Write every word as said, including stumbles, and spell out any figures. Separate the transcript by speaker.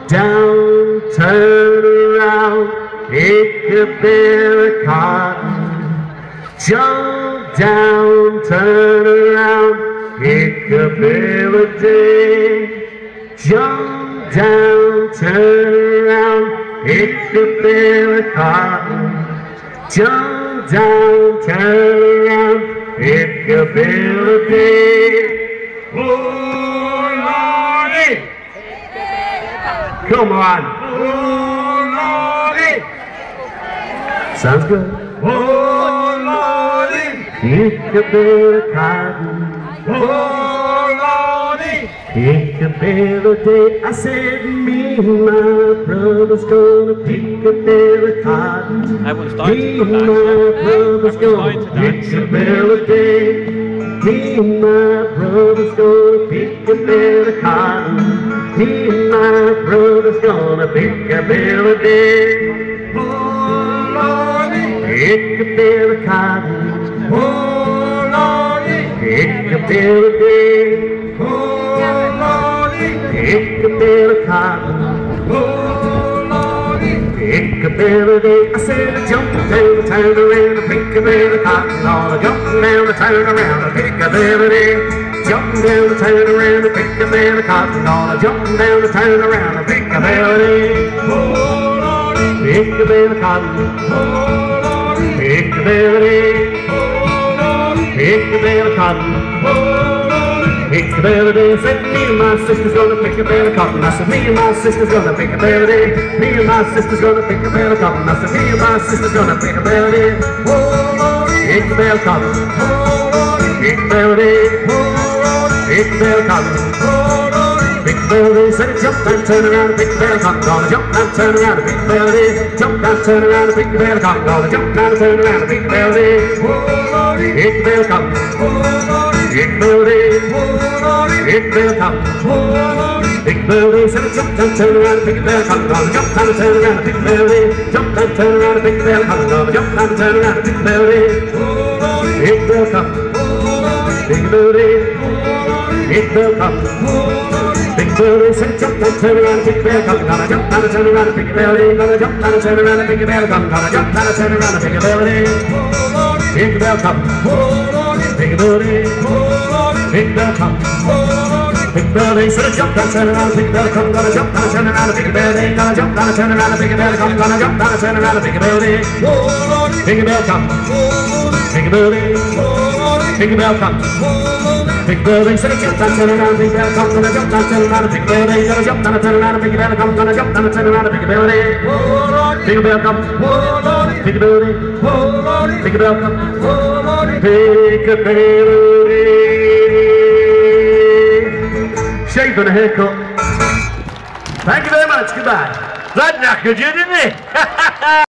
Speaker 1: down, turn around, pick a bale of cotton. Jump down, turn around, pick a bale of day. Jump down, turn around, pick a bale of cotton. Jump down, turn around, pick a bale of day. Oh, Lordy! Come on! Oh, Lordy! Sounds good. Oh, Lordy! Pick a bale of cotton. Oh, Lordy! Pick a bale of day. I said me and my brother's gonna pick a bale of cotton. Me and my brother's gonna pick a bale of day. Me and my brother's gonna pick a bale of cotton. Me and my brother's gonna pick a bale of day. Oh, Lordy! Pick a bale of cotton. Oh, Lordy! Pick a bale of day. Oh, Lordy! Pick a bale of cotton. Oh, Lordy! Pick a bale of day. I said I jump down, turn around, and pick a bale of cotton. All I jump down, and turn around, and pick a bale of day. Jump down, and turn around, and pick a bale of cotton. All I jump down, and turn around, and pick a bale of day. Oh, Lordy! Pick a bale of cotton. Oh, Lordy! Pick a bale of day. Oh, Lordy! Pick a bale of cotton. Oh, Lordy! Pick a bale of day. Said me and my sister's gonna pick a bale of cotton. I said me and my sister's gonna pick a bale of day. Me and my sister's gonna pick a bale of cotton. I said me and my sister's gonna pick a bale of day. Oh, Lordy! Pick a bale of cotton. Oh, Lordy! Pick a bale of day. Oh, Lordy! Pick a bale of cotton. Oh, Lordy! Pick a bale of day. Said jump and turn around and pick a bale of cotton. Gonna jump and turn around and pick a bale of day. Jump and turn around and pick a bale of cotton. Gonna jump and turn around and pick a bale of day. Oh, Lordy! Pick a bale of cotton. Oh, Lordy! Pick a bale of day. Oh, Lordy! Pick a bale of cotton. Oh, Lordy! Pick a bale of day. Said jump and turn around and pick a bale of cotton. Gonna jump and turn around and pick a bale of day. Jump and turn around and pick a bale of cotton. Gonna jump and turn around and pick a bale of day. Oh, Lordy! Pick a bale of cotton. Oh, Lordy! Pick a bale of day. Oh, Lordy! Pick a bale of cotton. Oh, Lordy! Pick a bale of day. Said jump and turn around and pick a bale of cotton. Gonna jump and turn around and pick a bale of day. Gonna jump and turn around and pick a bale of cotton. Gonna jump and turn around and pick a bale of day. Oh, Lordy! Pick a bale of cotton. Oh, Lordy! Pick a bale of day. Oh, Lordy! Pick a bale of cotton. Oh, Lordy! Pick a bale of day. Said jump and turn around and pick a bale of cotton. Gonna jump and turn around and pick a bale of day. Gonna jump and turn around and pick a bale of cotton. Gonna jump and turn around and pick a bale of day. Oh, Lordy! Pick a bale of cotton. Oh, Lordy! Pick a bale of day. Oh, Lordy! Pick a bale of cotton. Oh, Lordy! Pick a bale of day. Said jump and turn around and pick a bale of cotton. Gonna jump and turn around and pick a bale of day. Gonna jump and turn around and pick a bale of cotton. Gonna jump and turn around and pick a bale of day. Oh, Lordy! Pick a bale of cotton. Oh, Lordy! Pick a bale of day. Oh, Lordy! Pick a bale of cotton. Oh, Lordy! Pick a bale of day. Shave and a haircut. Thank you very much. Goodbye. That knackered you, didn't it?